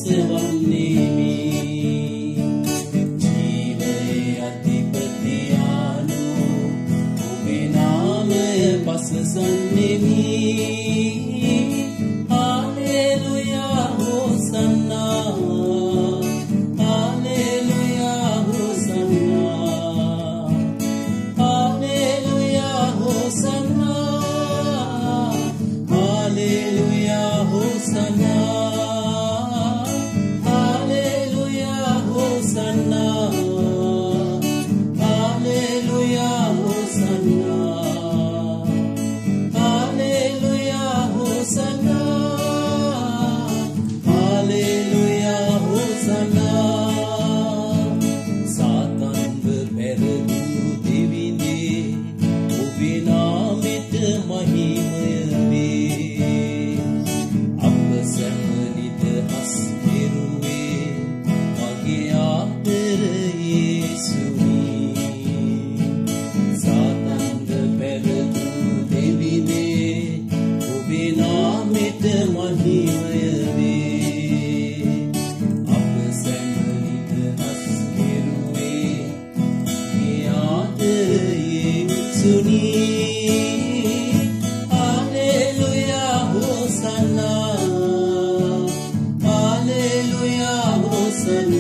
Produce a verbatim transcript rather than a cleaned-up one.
වන්නේමි ජීවයේ අධිපතියානු ඔබේ නාමය පසසන්නේමි හාලෙලුයා හෝසන්නා හාලෙලුයා හෝසන්නා හාලෙලුයා හෝසන්නා හාලෙලුයා හෝසන්නා හාලෙලුයා හෝසන්නා හාලෙලුයා හෝසන්නා හාලෙලුයා හෝසන්නා හාලෙලුයා හෝසන්නා සාතන්ව පෙරදූ දෙවිඳේ ඔබේ නාමෙට මහිමය වේ අප සැමනිත හස් කෙරුවේ මගේ ආදර යේසුනි සාතන්ව පෙරදූ දෙවිඳේ ඔබේ නාමෙට මහිමය වේ අප සැමනිත හස් කෙරුවේ මගේ ආදර යේසුනි හාලෙලුයා හෝසන්නා හාලෙලුයා හෝසන්නා